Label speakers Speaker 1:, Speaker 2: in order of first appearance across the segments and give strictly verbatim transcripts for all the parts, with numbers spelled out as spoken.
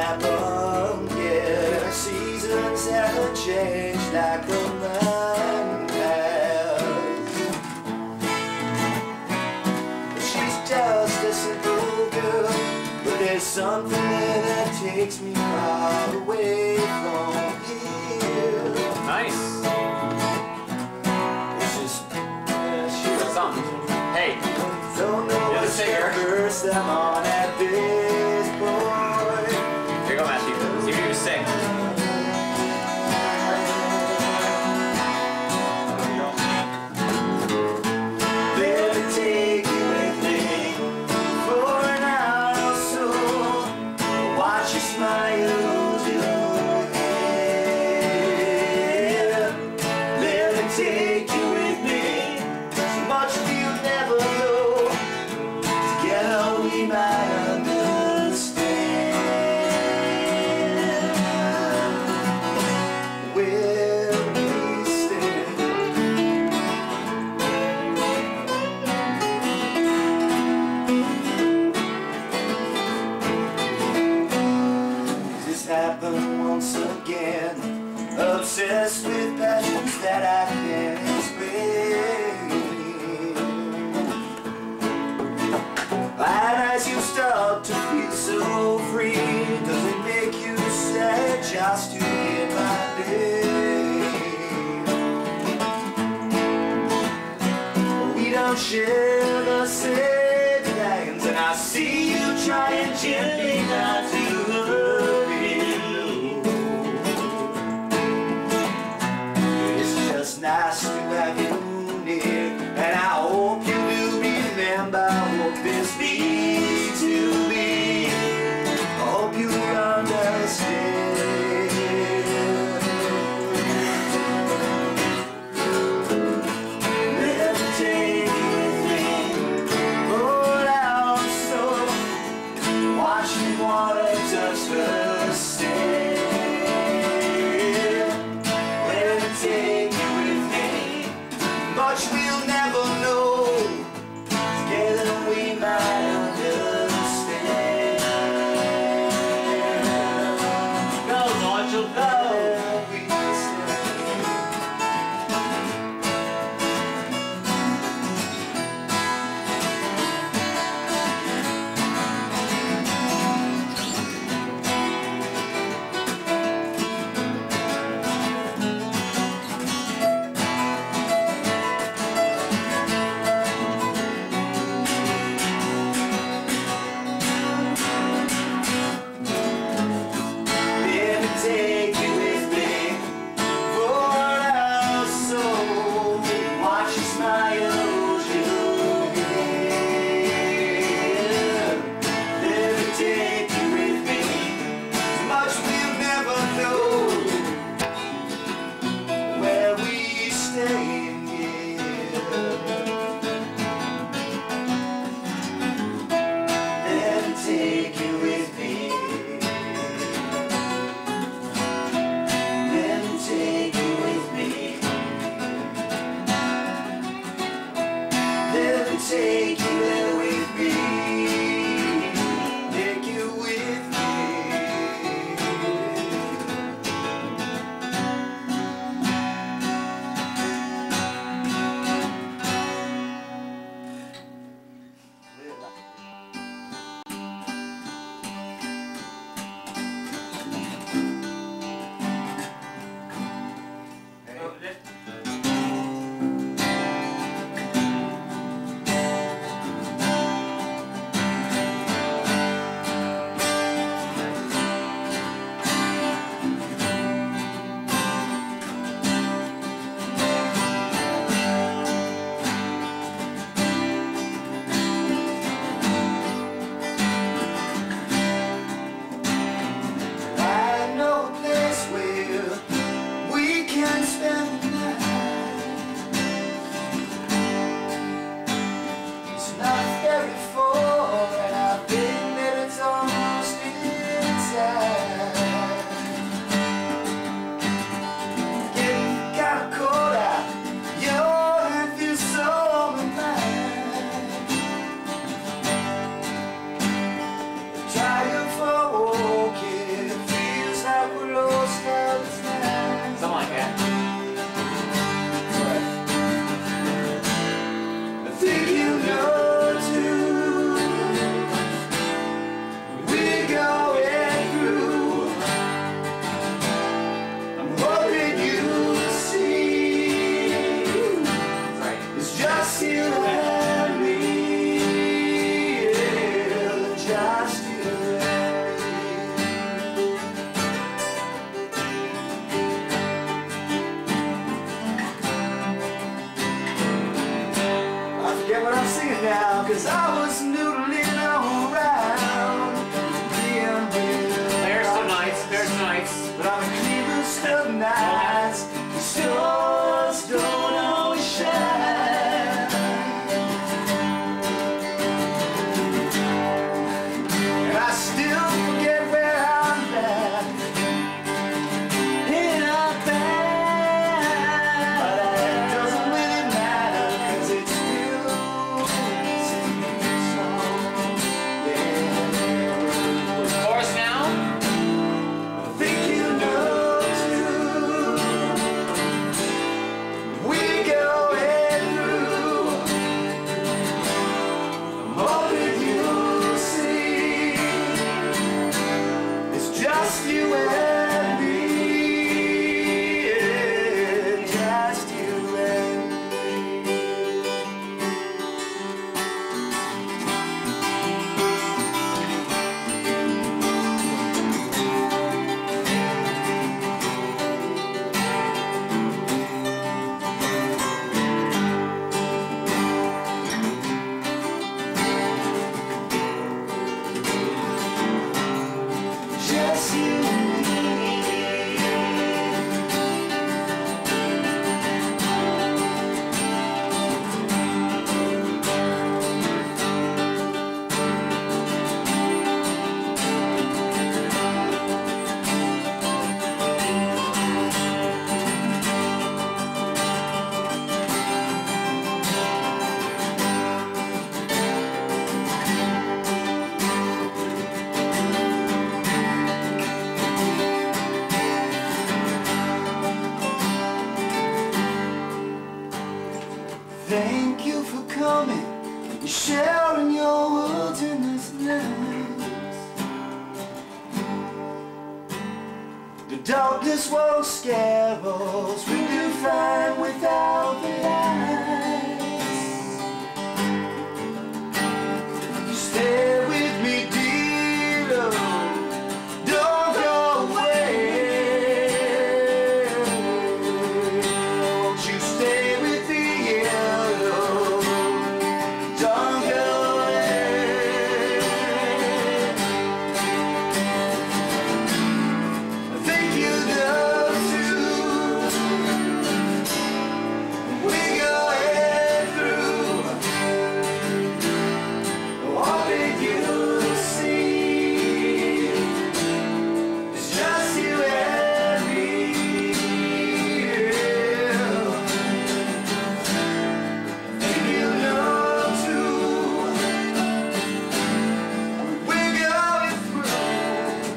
Speaker 1: happen yet. Our seasons haven't changed like a man has. She's just a simple girl, but there's something there that takes me far away from here.
Speaker 2: Nice.
Speaker 1: It's just uh, she's
Speaker 2: something. Hey,
Speaker 1: don't know
Speaker 2: you're the
Speaker 1: what
Speaker 2: singer.
Speaker 1: first I'm on at this point.
Speaker 2: Here you go, Matthew. See if you can sing.
Speaker 1: Let me take you with me for an hour or so. Watch you smile to your head. Let me take you with me. So much we'll never know. Together we might understand where we stand. This happened once again. Obsessed with passions that I can't explain. And as you start to feel so free, does it make you sad just to get my name? We don't share the same plans, and I see you trying gently not to hurt me. It's just nice to have you near, and I hope you will remember what this means to me. I hope you understand. Let me take you with me, roll out so, watching water touch the sand. Let me take you with me, much we'll never know. Together we might Darkness won't scare us, we do fine without the lights. Stay with me, dear love, don't go away. Won't you stay with me, yeah, love, don't go away. I think you know too, we go head through, all that you see is just you and me. I think you know too, we're going through,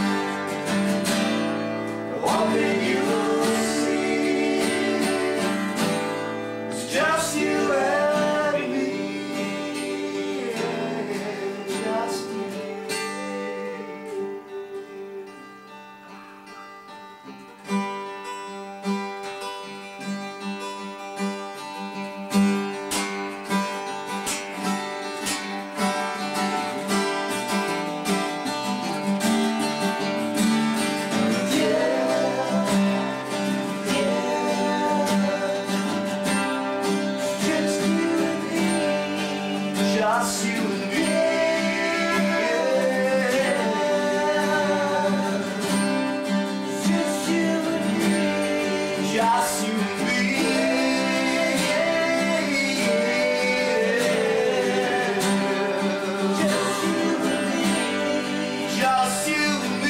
Speaker 1: all that you see is just you and me. Just you. Just you and me. Just you and me. Just you and me. Just you and me. Just you and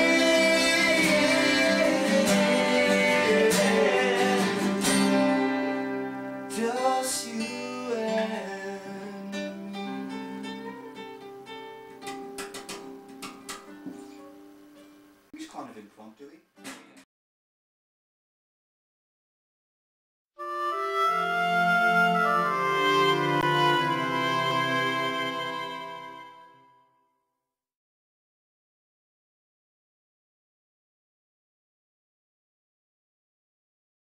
Speaker 1: me. Just you and me. He's kind of impromptu.